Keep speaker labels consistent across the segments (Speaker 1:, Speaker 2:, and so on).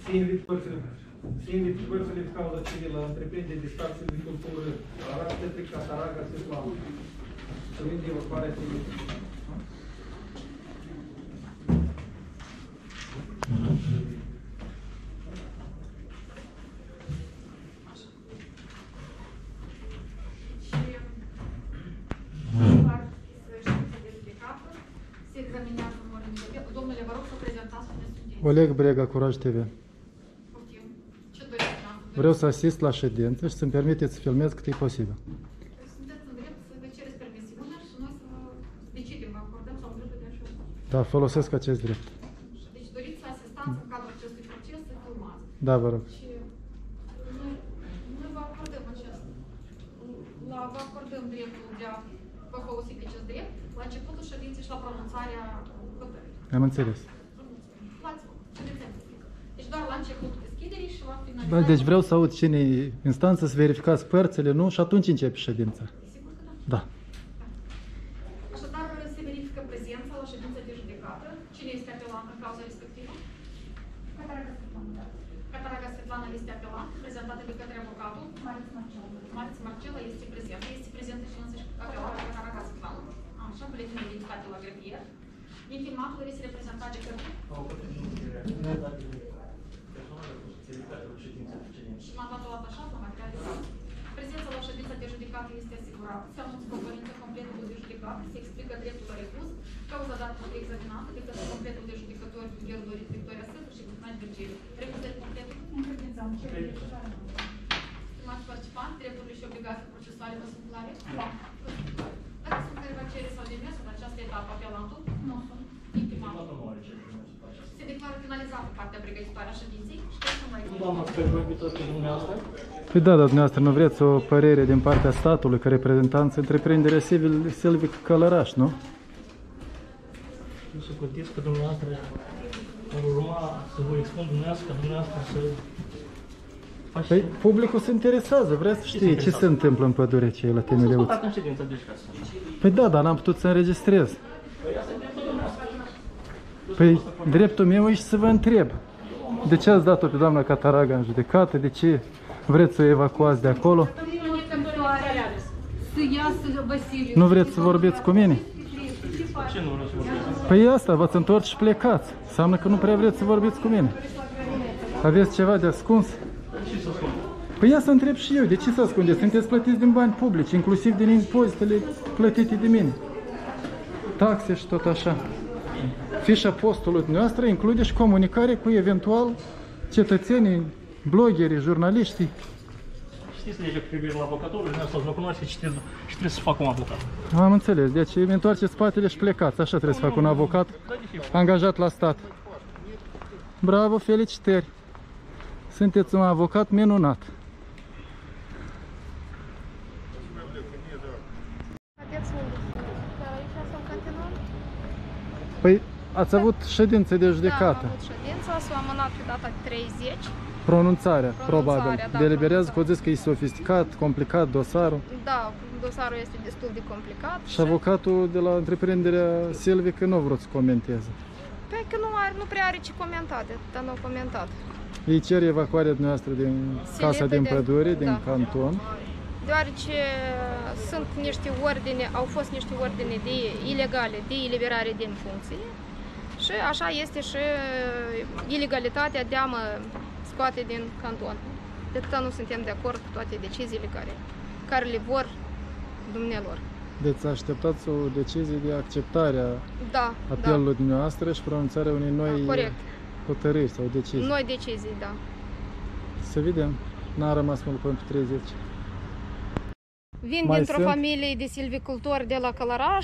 Speaker 1: Se invit părțile de cauză civilă la întreprindere de stat silvicultură, Arad Petric, Cataraga, Svetlana. Să vin de evacuarea civilă.
Speaker 2: Oleg Brega, Curaj TV. Vreau să asist la ședință și să-mi permiteți să filmez cât e posibil.
Speaker 3: Sunteți în drept să vă cereți permisiunea și noi să decidem, vă acordăm sau dreptul de așa.
Speaker 2: Da, folosesc acest drept.
Speaker 3: Deci doriți asistanță în cadrul acestui proces să filmați.
Speaker 2: Da, vă rog.
Speaker 3: Și noi vă acordăm vă acordăm dreptul de a vă folosi de acest drept la începutul ședinței și la pronunțarea hotărârii.
Speaker 2: Am înțeles.
Speaker 3: Luați-vă, deci doar la începutul deschiderii și la finalizarea.
Speaker 2: Da, deci vreau să aud cine e instanță, să verificați părțile, nu? Și atunci începe ședința.
Speaker 3: Sigur că da.
Speaker 2: Da.
Speaker 3: Așadar, se verifică prezența la ședința de judecată. Cine este apelant în cauza respectivă? Cataraga Svetlana. Cataraga Svetlana este apelant, prezentată de către avocatul. Mariț Marcela este prezentă. Este prezentă și însăși apelată Cataraga Svetlana. Așa, buletinul identitate la grevier. Intimatul este reprezentat de către... Și mandatul atașat la materializat. Prezența la ședința de judecată este asigurată. Se anunță componența completul de judecată, se explică dreptul la recurs, cauza dată de examinată de către completul de judecători Gheorghe Dorit, Victoria Sâtu și Gusnaș Virgiliu. Recuzări completul? Stimați participanți, drepturile și obligații procesuale vă sunt clare? Da. Dacă sunt careva cere sau demersul în această etapă apelantul? Nu sunt. Intimatul. Se declară finalizată partea pregătitoare a ședinței și trecem la examen.
Speaker 1: Doamna, sper vorbitor pe dumneavoastră.
Speaker 2: Păi da, dar dumneavoastră nu vreți o părere din partea statului ca reprezentanță întreprinderea Silvic Călăraș, nu?
Speaker 4: Nu să cotiți că dumneavoastră ar urma să vă expun dumneavoastră, ca dumneavoastră să faci...
Speaker 2: Păi publicul se interesează, vrea să știe ce se întâmplă în pădurea aceea la Temeleuț.
Speaker 4: Să în ședința, deci ca să...
Speaker 2: Păi da, dar n-am putut să înregistrez.
Speaker 4: Păi asta e dreptul dumneavoastră.
Speaker 2: Păi dreptul meu e și să vă întreb. De ce ați dat-o pe doamna Cataraga în judecată? De ce vreți să o evacuați de acolo? Nu vreți să vorbiți cu mine?
Speaker 4: Ce nu vreau să vorbesc?
Speaker 2: Păi asta, v-ați întors și plecați. Înseamnă că nu prea vreți să vorbiți cu mine. Aveți ceva de ascuns?
Speaker 4: Ce să spun?
Speaker 2: Păi ia să întreb și eu, de ce să ascundeți? Sunteți plătiți din bani publici, inclusiv din impozitele plătite de mine. Taxe și tot așa. Fișa postului noastră include și comunicare cu eventual cetățenii, bloggerii, jurnaliștii.
Speaker 4: Știți legea cu privire la avocatură, dumneavoastră mă cunoaște și trebuie să fac un avocat.
Speaker 2: Am înțeles, deci îmi întoarceți spatele și plecați. Așa trebuie să fac un avocat angajat la stat. Bravo, felicitări! Sunteți un avocat minunat. Păi, ați avut ședință de judecată.
Speaker 5: Da, am avut ședința, s-a amânat pe data 30.
Speaker 2: Pronunțarea, probabil.
Speaker 5: Da,
Speaker 2: Deliberează că o zis că e sofisticat, complicat dosarul.
Speaker 5: Da, dosarul este destul de complicat.
Speaker 2: Și avocatul de la întreprinderea Silvic nu vreau să comenteze.
Speaker 5: Păi că nu prea are ce comentat, dar nu a comentat.
Speaker 2: Ei cer evacuarea dumneavoastră din casa din pădure, din canton.
Speaker 5: Deoarece sunt niște ordine, au fost niște ordine ilegale de eliberare din funcție și așa este și ilegalitatea de a mă scoate din canton. De atâta nu suntem de acord cu toate deciziile care le vor dumnealor.
Speaker 2: Deci așteptați o decizie de acceptare a apelului dumneavoastră și pronunțarea unei noi hotărâri sau decizii.
Speaker 5: Noi decizii, da.
Speaker 2: Să vedem. N-a rămas mult până pe 30.
Speaker 5: Vin dintr-o familie de silvicultori de la Călăraș.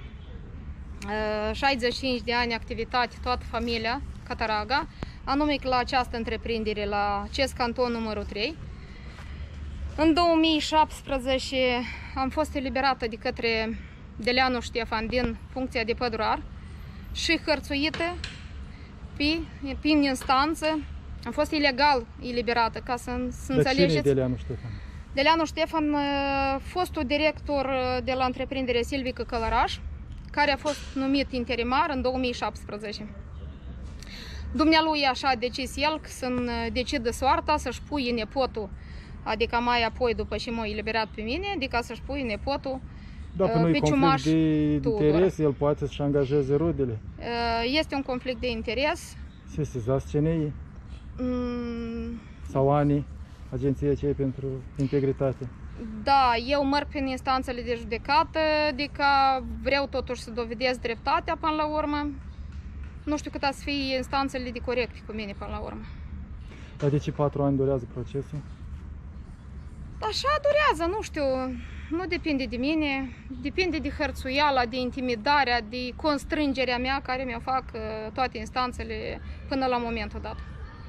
Speaker 5: 65 de ani activitate, toată familia Cataraga, anume la această întreprindere, la acest canton numărul 3. În 2017 am fost eliberată de către Deleanu Ștefan din funcția de pădurar și hărțuită prin instanță. Am fost ilegal eliberată, ca să înțelegeți.
Speaker 2: Cine e Deleanu Ștefan?
Speaker 5: Deleanu Ștefan, fostul director de la întreprinderea Silvică Călăraș, care a fost numit interimar în 2017. dumnealui așa a decis el să-mi decidă soarta, să-și pui nepotul, adică mai apoi după ce m-a eliberat pe mine, adică să-și pui nepotul
Speaker 2: Dacă nu e
Speaker 5: pe
Speaker 2: conflict
Speaker 5: ciumaș
Speaker 2: de
Speaker 5: Tudor.
Speaker 2: interes, el poate să-și angajeze rudele.
Speaker 5: Este un conflict de interes.
Speaker 2: Sesizați CNI
Speaker 5: Mm,
Speaker 2: sau ANI, Agenția CEI pentru Integritate.
Speaker 5: Da, eu merg prin instanțele de judecată, adică vreau totuși să dovedesc dreptatea până la urmă. Nu știu cât să fie instanțele de corecte cu mine până la urmă.
Speaker 2: Dar de ce 4 ani durează procesul?
Speaker 5: Așa durează, nu știu, nu depinde de mine, depinde de hărțuiala, de intimidarea, de constrângerea mea care mi-o fac toate instanțele până la momentul dat.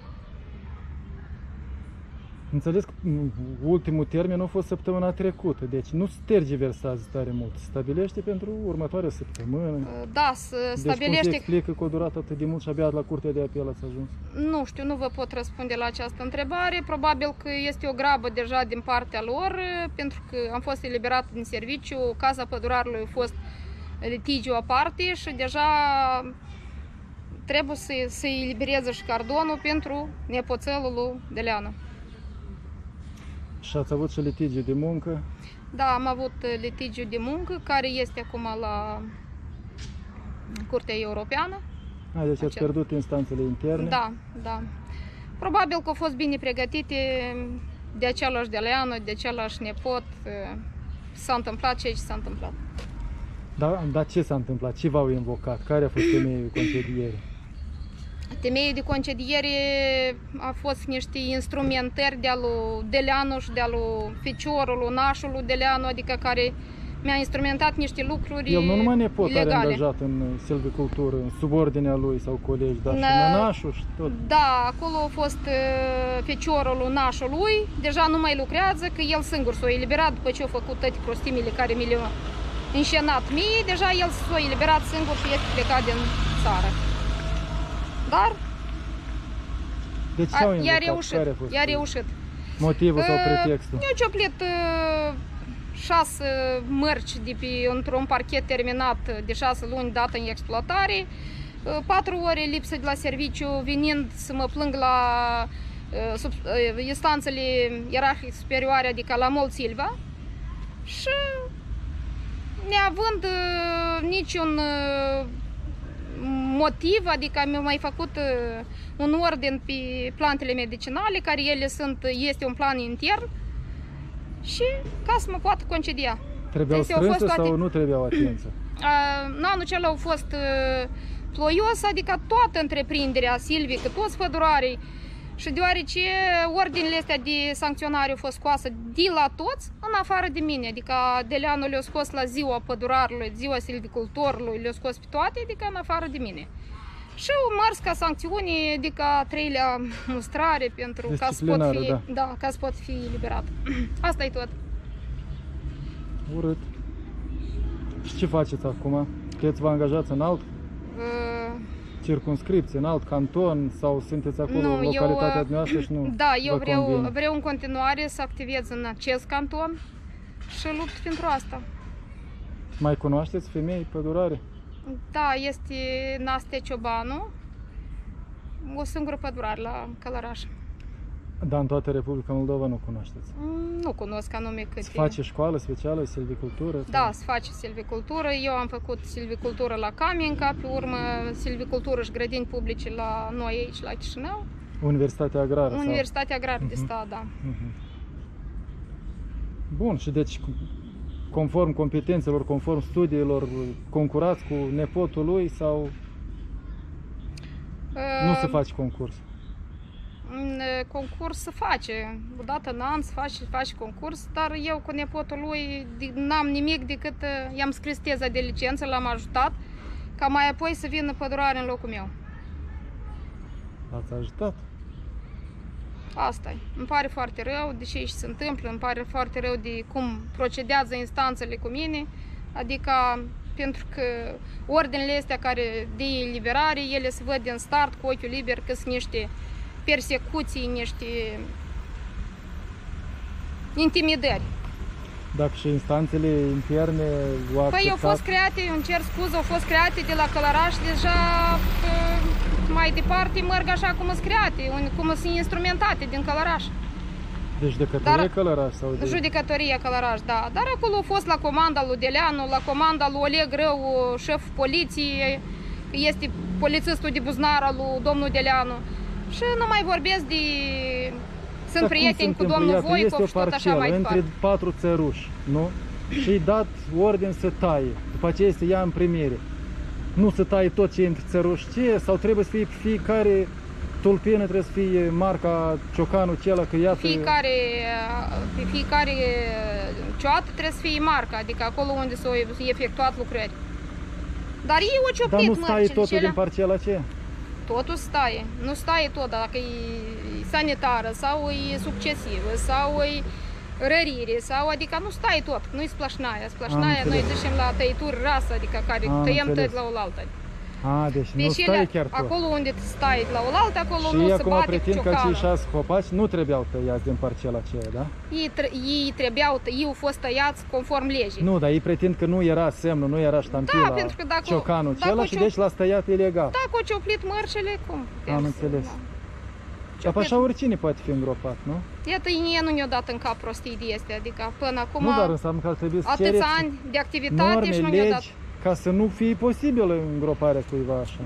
Speaker 2: Înțeles că ultimul termen a fost săptămâna trecută, deci nu se tergiversează tare mult. Se stabilește pentru următoarea săptămână.
Speaker 5: Da, se
Speaker 2: Deci cum se
Speaker 5: stabilește.
Speaker 2: explică că a durat atât de mult și abia la Curtea de Apel ați ajuns?
Speaker 5: Nu știu, nu vă pot răspunde la această întrebare. Probabil că este o grabă deja din partea lor, pentru că am fost eliberat din serviciu, Casa Pădurarului a fost litigiu aparte și deja trebuie să elibereze și cardonul pentru nepoțelul lui Deleanu.
Speaker 2: Și ați avut și litigiu de muncă.
Speaker 5: Da, am avut litigiu de muncă, care este acum la Curtea Europeană.
Speaker 2: Deci ați pierdut instanțele interne.
Speaker 5: Da, da. Probabil că au fost bine pregătite de același Deleanu, de același nepot. S-a întâmplat ceea ce s-a întâmplat.
Speaker 2: Dar ce s-a întâmplat? Ce v-au invocat? Care a fost temeiul concedierii?
Speaker 5: Temeiul de concediere a fost niște instrumentări de-a lui Deleanu și de-a lui feciorul, nașul Deleanu, adică care mi-a instrumentat niște lucruri
Speaker 2: El nu numai nepot are
Speaker 5: ilegale.
Speaker 2: angajat în silvicultură, în subordinea lui sau colegi, dar și nănașul și tot.
Speaker 5: Da, acolo a fost feciorul nașului, deja nu mai lucrează, că el singur s-a eliberat după ce a făcut toate prostimile care mi le-a înșenat mie, deja el s-a eliberat singur și este plecat din țară. Dar
Speaker 2: Deci ce au invocat? Care a fost
Speaker 5: i-a reușit.
Speaker 2: motivul sau pretextul?
Speaker 5: Eu cioplit 6 mărci de pe, într-un parchet terminat de 6 luni dată în exploatare, 4 ore lipsă de la serviciu, venind să mă plâng la instanțele ierarhice superioare, adică la Mol Silva, și neavând niciun motiv, adică mi-au mai făcut un ordin pe plantele medicinale, care ele este un plan intern, și ca să mă poată concedia.
Speaker 2: Trebuiau
Speaker 5: Deci au
Speaker 2: strânse
Speaker 5: fost toate-
Speaker 2: sau nu trebuiau atinse?
Speaker 5: Anul acela au fost ploios, adică toată întreprinderea silvică, toți pădurarii, și deoarece ordinele astea de sancționare au fost scoase de la toți, în afară de mine, adică Deleanu le-a scos la ziua pădurarului, ziua silvicultorului, le-a scos pe toate, adică în afară de mine. Și au mers ca sancțiune, adică a 3-lea mustrare pentru ca să pot fi,
Speaker 2: Disciplinară,
Speaker 5: da, ca să pot fi eliberat. Asta e tot.
Speaker 2: Urât. Și ce faceți acum? Vreți să vă angajați în alt circumscripție, în alt canton, sau sunteți acolo în localitatea noastră și nu
Speaker 5: Da, eu
Speaker 2: vă convine?
Speaker 5: vreau în continuare să activez în acest canton și lupt pentru asta.
Speaker 2: Mai cunoașteți femei pădurare?
Speaker 5: Da, este Nastea Ciobanu, o singură pădurare la Călăraș.
Speaker 2: Dar în toată Republica Moldova nu cunoașteți.
Speaker 5: Nu cunosc anume câte.
Speaker 2: Se face școală specială, silvicultură?
Speaker 5: Da, se face silvicultură. Eu am făcut silvicultură la Camenca, pe urmă silvicultură și grădini publice la noi aici, la Chișinău.
Speaker 2: Universitatea Agrară?
Speaker 5: Universitatea Agrară de Stat, da.
Speaker 2: Bun, și deci conform competențelor, conform studiilor, concurați cu nepotul lui sau nu se face concurs?
Speaker 5: Concurs se face, odată în an se face concurs, dar eu cu nepotul lui n-am nimic decât i-am scris teza de licență, l-am ajutat, ca mai apoi să vină pădurare în locul meu.
Speaker 2: L-ați ajutat?
Speaker 5: Asta e. Îmi pare foarte rău de ce se întâmplă, îmi pare foarte rău de cum procedează instanțele cu mine, adică pentru că ordinele astea care de eliberare, ele se văd din start cu ochiul liber că sunt niște persecuții, niște intimidări.
Speaker 2: Dacă și instanțele interne au acceptat...
Speaker 5: Păi au fost create, îmi cer scuze, au fost create de la Călăraș deja mai departe merg așa cum sunt create, cum sunt instrumentate din Călăraș.
Speaker 2: Deci de către Călăraș sau de...
Speaker 5: Judecătoria Călăraș, da. Dar acolo a fost la comanda lui Deleanu, la comanda lui Oleg Rău, șef poliției, este polițistul de Buznar al lui domnul Deleanu. Și nu mai vorbesc de... Sunt prieteni cu domnul Voicov și tot așa mai departe.
Speaker 2: Între 4 țăruși, nu? Și-i dat ordin să taie, după aceea să ia în primire. Nu să taie tot ce e între țăruși, ce? Sau trebuie să fie fiecare tulpină, trebuie să fie marca ciocanul acela, că iată...
Speaker 5: Pe fiecare cioată trebuie să fie marca, adică acolo unde s-au efectuat lucrări. Dar ei au cioplit mărcile.
Speaker 2: Dar nu stai totul din parcela aceea?
Speaker 5: Totul stai. Nu stai tot, dacă e sanitară sau e succesivă sau e rărire sau adică nu stai tot, nu-i splașnaia. Splașnaia noi ducem la tăituri rasă, adică care tăiem tot la oaltă.
Speaker 2: Deci nu stai chiar tot.
Speaker 5: Acolo unde stai la oaltă, acolo
Speaker 2: și
Speaker 5: nu se
Speaker 2: acum
Speaker 5: bate
Speaker 2: pretind că
Speaker 5: ciocanul.
Speaker 2: cei 6 copaci nu trebuiau tăiați din parcela aceea, da?
Speaker 5: Ei au fost tăiați conform legii.
Speaker 2: Nu, dar ei pretind că nu era semnul, nu era ștampila,
Speaker 5: pentru că dacă,
Speaker 2: ciocanul acela și deci l-a tăiat ilegal.
Speaker 5: Dacă au cioplit mărcile, cum?
Speaker 2: Am înțeles. Dar așa oricine poate fi îngropat, nu?
Speaker 5: Iată, ei nu ne-au dat în cap prostii de astea, adică până acum
Speaker 2: nu, dar înseamnă că ar trebui să cereți
Speaker 5: atâția ani de activitate
Speaker 2: norme,
Speaker 5: și nu ne-au dat.
Speaker 2: ca să nu fie posibilă îngroparea cuiva așa.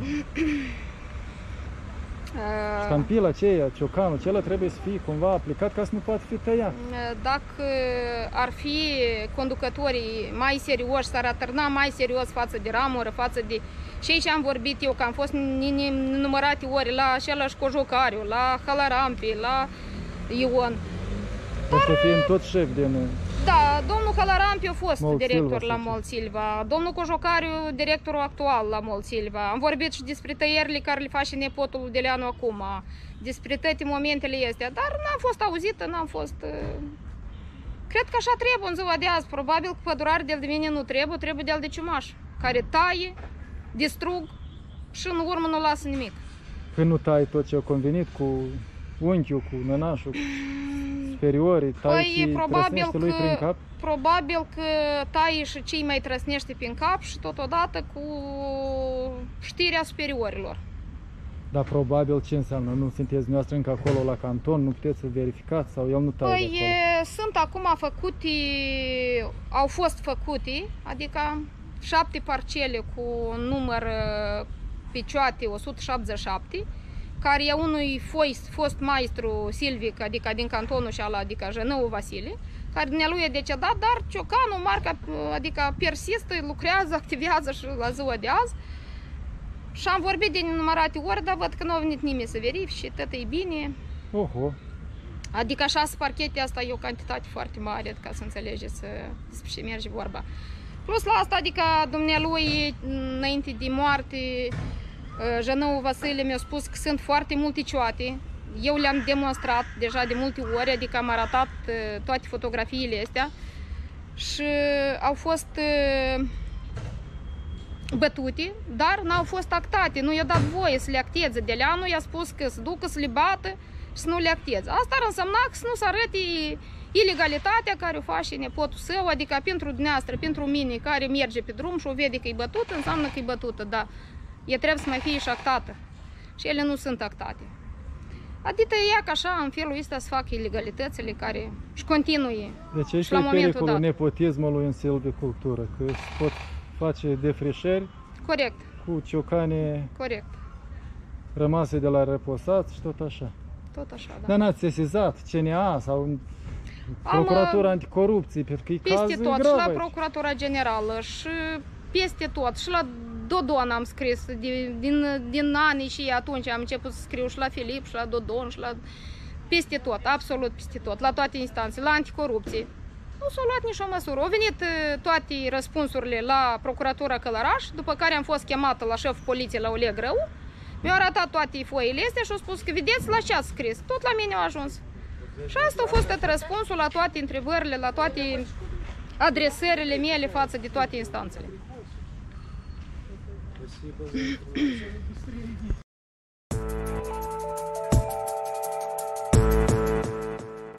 Speaker 2: Ștampila aceea, ciocanul, acela trebuie să fie cumva aplicat ca să nu poate fi tăiat.
Speaker 5: Dacă ar fi conducătorii mai serioși, s-ar atârna mai serios față de ramură, față de... Și aici am vorbit eu, că am fost nenumărate ori la același Cojocariu, la Halarampi, la Ion.
Speaker 2: Ăștia fiind tot șef din...
Speaker 5: Da, domnul Halarampi a fost
Speaker 2: Mol
Speaker 5: director
Speaker 2: Silva,
Speaker 5: la Mol Silva, domnul Cojocariu directorul actual la Mol Silva. Am vorbit și despre tăierile care le face nepotul lui Deleanu acum, despre toate momentele astea, dar n-am fost auzită, n-am fost... Cred că așa trebuie în ziua de azi, probabil că pădurari de-al de mine nu trebuie de-al de ciumaș, care taie, distrug și în urmă nu lasă nimic.
Speaker 2: Când nu tai tot ce a convenit cu unchiul, cu nănașul, cu superiorii, tai și trăsnește lui prin cap?
Speaker 5: Probabil că tai și cei mai trăsnește prin cap și totodată cu știrea superiorilor.
Speaker 2: Dar probabil ce înseamnă? Nu sunteți dumneavoastră încă acolo la canton, nu puteți să verificați sau el nu taie de acolo?
Speaker 5: Sunt acum făcute, au fost făcute, adică 7 parcele cu număr picioate 177, care e unui fost maestru silvic, adică din cantonul și ala, adică Jănău Vasile, care ne lui e decedat, dar ciocanul, marca, adică persistă, lucrează, activează și la ziua de azi. Și am vorbit de nenumărate ori, dar văd că nu a venit nimeni să verifice și tot e bine.
Speaker 2: Oho!
Speaker 5: Adică 6 parchete, asta e o cantitate foarte mare, ca să înțelegeți despre ce merge vorba. Plus la asta, adică dumnealui, înainte de moarte, Jănău Vasile mi-a spus că sunt foarte multe cioate. Eu le-am demonstrat deja de multe ori, adică am arătat toate fotografiile astea și au fost bătute, dar n-au fost actate, nu i-a dat voie să le acteze. Deleanu i-a spus că să ducă să le bată și să nu le acteze. Asta ar însemna că să nu se arăte ilegalitatea care o face nepotul său, adică pentru dumneavoastră, pentru mine, care merge pe drum și o vede că e bătută, înseamnă că e bătută, da. E trebuie să mai fie și actată. Și ele nu sunt actate. Adică ea că așa, în felul ăsta, să facă ilegalitățile care își continue.
Speaker 2: Deci aici e pericolul nepotismului în silvicultură, că se pot face defrișări.
Speaker 5: Corect.
Speaker 2: Cu ciocane.
Speaker 5: Corect.
Speaker 2: Rămase de la reposați și tot așa.
Speaker 5: Tot așa, da.
Speaker 2: Dar n-ați sesizat CNA sau Procuratura Anticorupție, pentru că e caz
Speaker 5: peste tot,
Speaker 2: grav
Speaker 5: și la
Speaker 2: aici.
Speaker 5: Procuratura Generală, și peste tot, și la Dodon am scris, din anii și atunci am început să scriu și la Filip, și la Dodon, și la... Peste tot, absolut peste tot, la toate instanțele, la anticorupție. Nu s-a luat nicio măsură. Au venit toate răspunsurile la Procuratura Călăraș, după care am fost chemată la șeful poliției, la Oleg Rău. Mi-au arătat toate foile astea și au spus că vedeți la ce ați scris. Tot la mine au ajuns. Și asta a fost tot răspunsul la toate întrebările, la toate adresările mele față de toate instanțele.